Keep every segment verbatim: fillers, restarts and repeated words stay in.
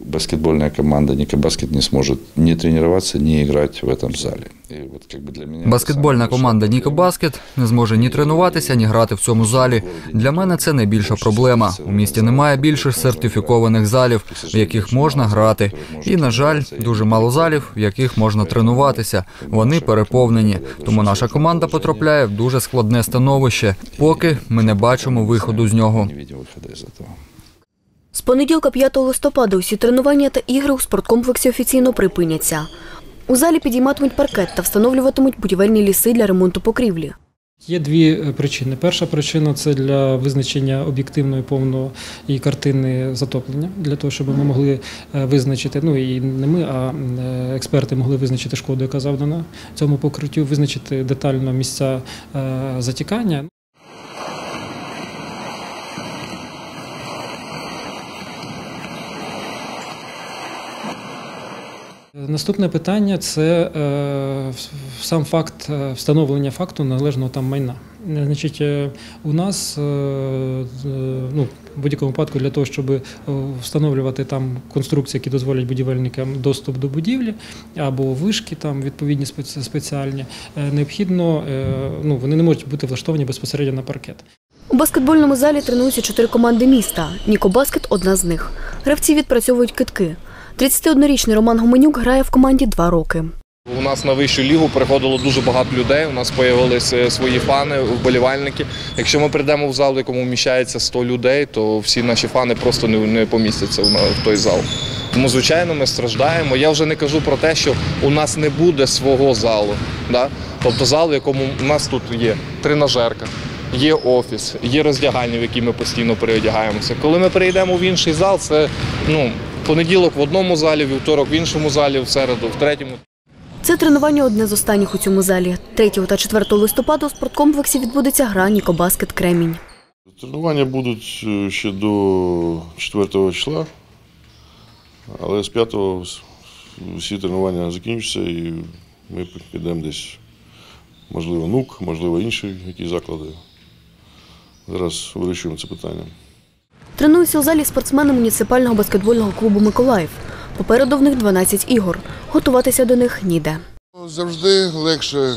баскетбольная команда «Никобаскет» не сможет ни тренироваться, ни играть в этом зале. Баскетбольна команда «Нікобаскет» не зможе ні тренуватися, ні грати в цьому залі. Для мене це найбільша проблема. У місті немає більше сертифікованих залів, в яких можна грати. І, на жаль, дуже мало залів, в яких можна тренуватися. Вони переповнені. Тому наша команда потрапляє в дуже складне становище. Поки ми не бачимо виходу з нього. З понеділка п'ятого листопада усі тренування та ігри у спорткомплексі офіційно припиняться. У залі підійматимуть паркет та встановлюватимуть будівельні ліси для ремонту покрівлі. Є дві причини. Перша причина – це для визначення об'єктивної повної і картини затоплення, для того, щоб ми могли визначити, ну і не ми, а експерти могли визначити шкоду, яка завдана цьому покриттю, визначити детально місця затікання. Наступне питання – це е, сам факт встановлення факту належного там майна. Значить, у нас е, ну, в будь-якому випадку для того, щоб встановлювати там конструкції, які дозволять будівельникам доступ до будівлі, або вишки там відповідні спеціальні, необхідно, е, ну, вони не можуть бути влаштовані безпосередньо на паркет. У баскетбольному залі тренуються чотири команди міста. «Нікобаскет» – одна з них. Гравці відпрацьовують кидки. тридцятиоднорічний Роман Гуменюк грає в команді два роки. У нас на вищу лігу приходило дуже багато людей, у нас з'явилися свої фани, вболівальники. Якщо ми прийдемо в зал, в якому вміщається сто людей, то всі наші фани просто не помістяться в той зал. Тому, звичайно, ми страждаємо. Я вже не кажу про те, що у нас не буде свого залу. Да? Тобто зал, в якому у нас тут є тренажерка, є офіс, є роздягальня, в якій ми постійно переодягаємося. Коли ми перейдемо в інший зал, це, ну, понеділок в одному залі, вівторок в іншому залі, в середу в третьому. Це тренування одне з останніх у цьому залі. третього та четвертого листопада у спорткомплексі відбудеться гра «Нікобаскет Кремінь». Тренування будуть ще до четвертого числа, але з п'ятого всі тренування закінчаться і ми підемо десь, можливо, НУК, можливо, інші якісь заклади. Зараз вирішуємо це питання. Тренуються у залі спортсмени муніципального баскетбольного клубу «Миколаїв». Попереду в них дванадцять ігор. Готуватися до них ніде. Завжди легше е,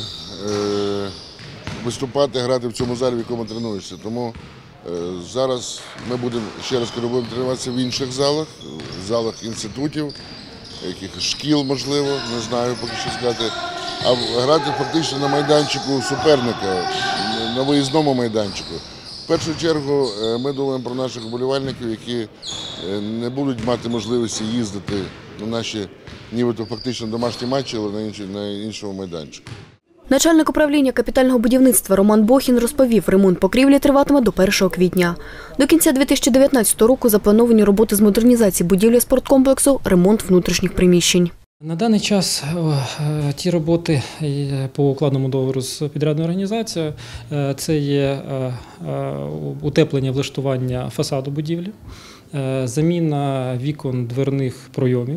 виступати, грати в цьому залі, в якому тренуєшся. Тому е, зараз ми будемо, ще раз кажу, будемо тренуватися в інших залах, в залах інститутів, якихось шкіл, можливо, не знаю поки що сказати. А грати фактично на майданчику суперника, на виїзному майданчику. В першу чергу ми думаємо про наших вболівальників, які не будуть мати можливості їздити на наші, нібито фактично домашні матчі, але на, інші, на іншому майданчику. Начальник управління капітального будівництва Роман Бохін розповів, ремонт покрівлі триватиме до першого квітня. До кінця дві тисячі дев'ятнадцятого року заплановані роботи з модернізації будівлі спорткомплексу, ремонт внутрішніх приміщень. На даний час ті роботи по укладному договору з підрядною організацією – це є утеплення, влаштування фасаду будівлі, заміна вікон дверних пройомів,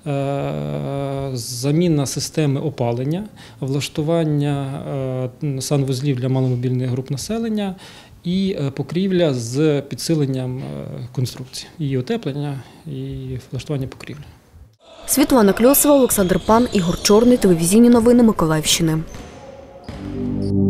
заміна системи опалення, влаштування санвузлів для маломобільних груп населення і покрівля з підсиленням конструкції, її утеплення і влаштування покрівлі. Світлана Кльосова, Олександр Пан, Ігор Чорний, телевізійні новини Миколаївщини.